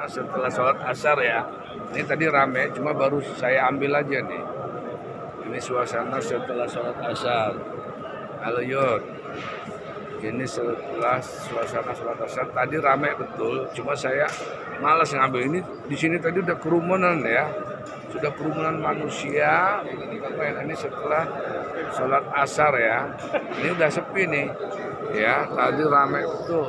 suasana setelah sholat asar ya. Ini tadi rame, cuma baru saya ambil aja nih. Ini suasana setelah sholat asar. Halo Yud. Ini setelah suasana sholat asar tadi rame betul, cuma saya malas ngambil. Ini di sini tadi udah kerumunan ya, sudah kerumunan manusia. Ini setelah sholat asar ya, ini udah sepi nih ya. Tadi rame betul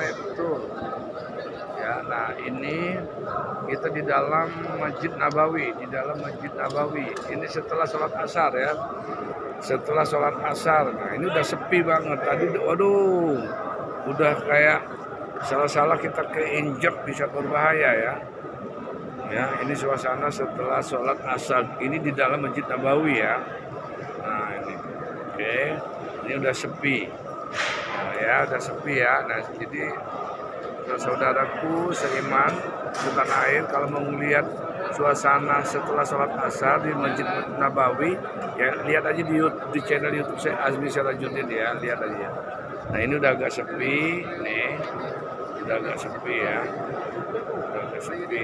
ya. Nah ini kita di dalam Masjid Nabawi, ini setelah sholat asar ya. Setelah sholat asar, nah ini udah sepi banget. Tadi waduh, udah kayak salah-salah kita keinjak bisa berbahaya ya. Ya, ini suasana setelah sholat asar. Ini di dalam Masjid Nabawi ya. Nah ini, oke, ini udah sepi. Nah, ya, udah sepi ya. Nah jadi saudaraku seiman bukan air, kalau mau melihat suasana setelah sholat asar di Masjid Nabawi ya, lihat aja di channel YouTube saya Azmi Sirajuddin ya, lihat aja. Nah ini udah agak sepi nih, udah agak sepi ya, udah agak sepi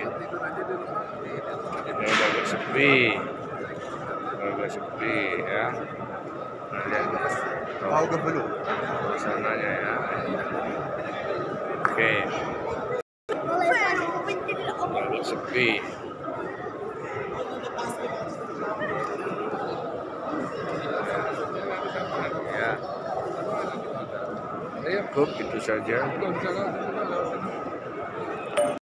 ya. Nah lihat tahu ke belum suasananya ya. Oke, agak sepi. Ya, cukup itu saja.